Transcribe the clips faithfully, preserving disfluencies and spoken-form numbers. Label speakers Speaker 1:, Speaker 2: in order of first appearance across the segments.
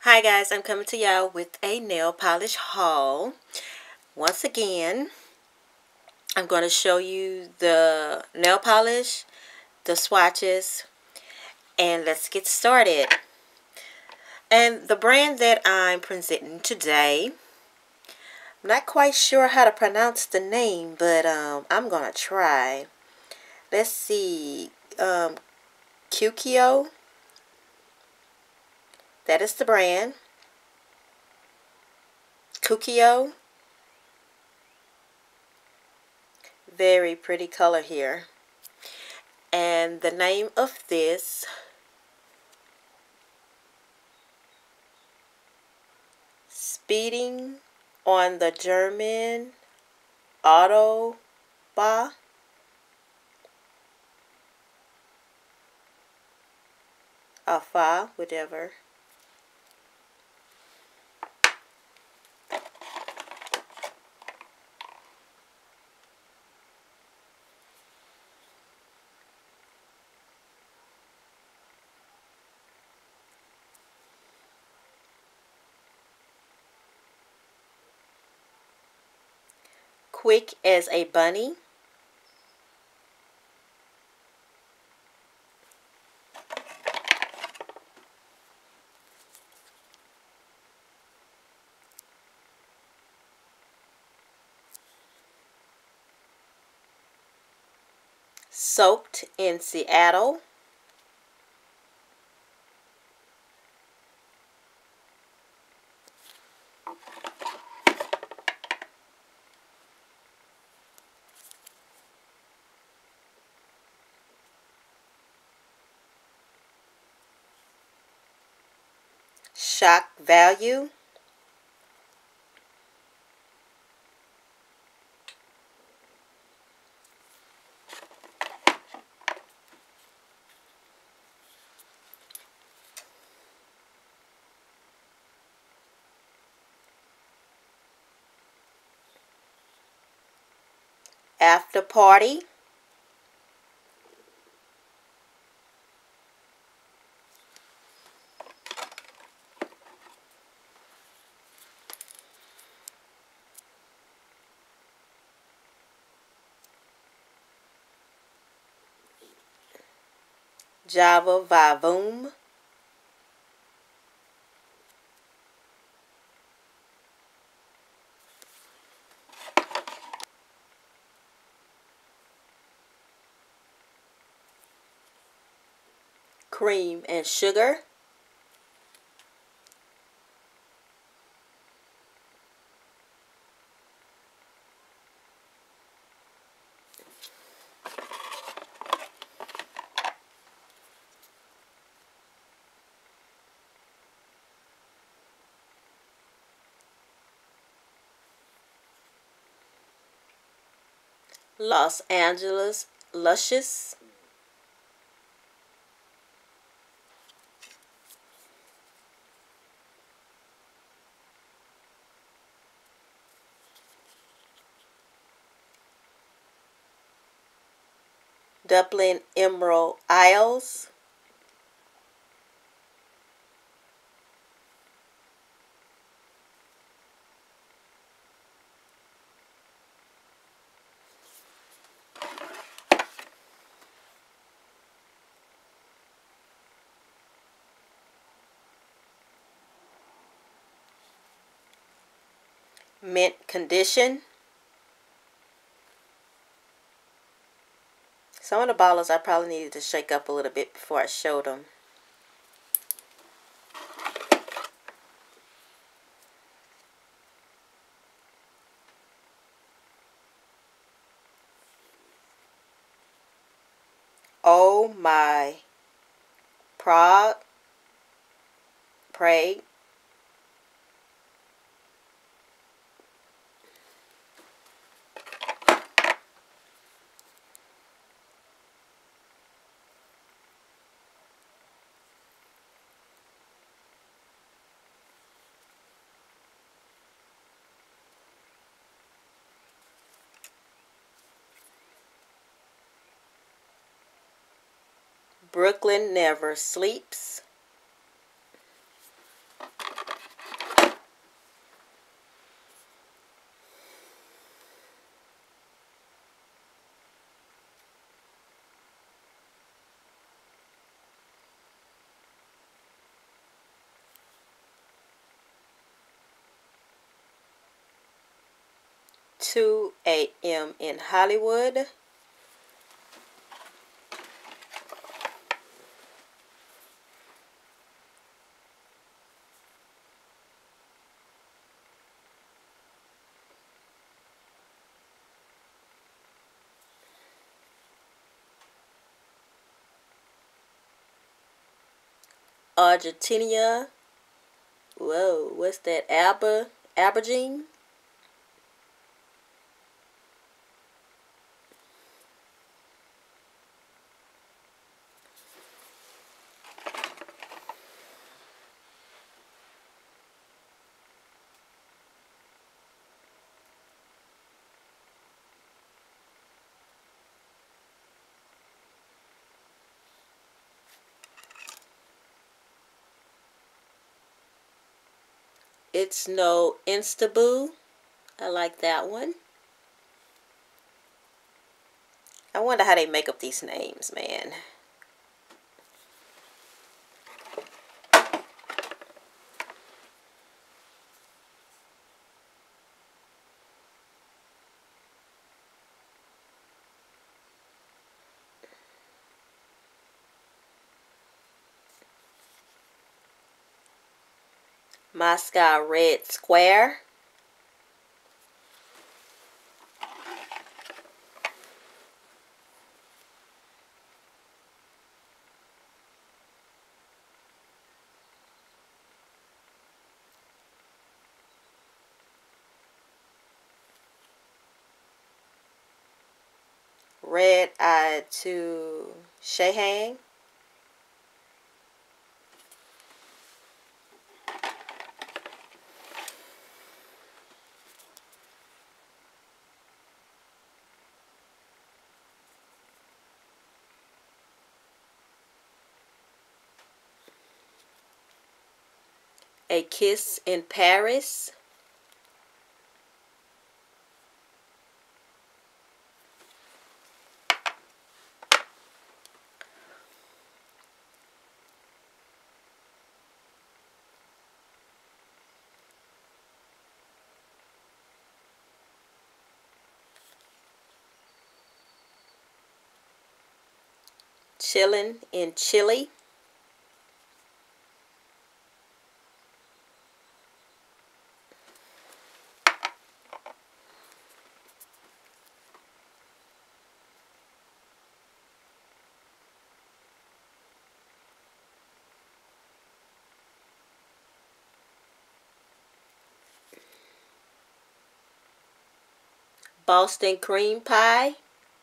Speaker 1: Hi guys, I'm coming to y'all with a nail polish haul. Once again, I'm going to show you the nail polish, the swatches, and let's get started. And the brand that I'm presenting today, I'm not quite sure how to pronounce the name, but um, I'm going to try. Let's see, um, Kukio, that is the brand. Kukio. Very pretty color here. And the name of this Speeding on the German Autobahn. Alpha, whatever. Quick as a bunny. Soaked in Seattle. Shock value. After party. Java Vavoom. Cream and sugar. Los Angeles Luscious. Dublin Emerald Isles. Mint condition. Some of the bottles I probably needed to shake up a little bit before I showed them. Oh my. Prague. Prague. Brooklyn Never Sleeps. two A M in Hollywood. Argentina. Whoa, what's that? Aber, Aubergine? It's no Instaboo. I like that one. I wonder how they make up these names, man. Moscow Red Square. Red Eye to Shahang. A Kiss in Paris. Chillin' in Chile. Boston Cream Pie.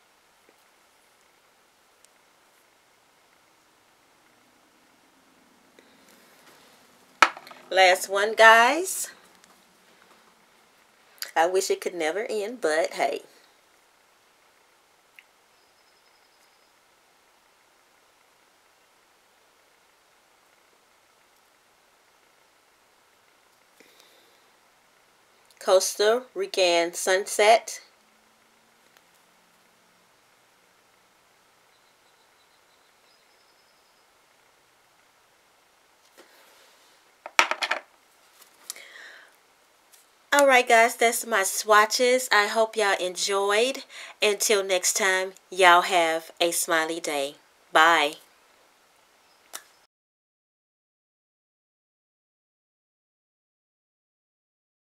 Speaker 1: Last one, guys. I wish it could never end, but hey. Costa Rican Sunset. Alright guys, that's my swatches. I hope y'all enjoyed. Until next time, y'all have a smiley day. Bye.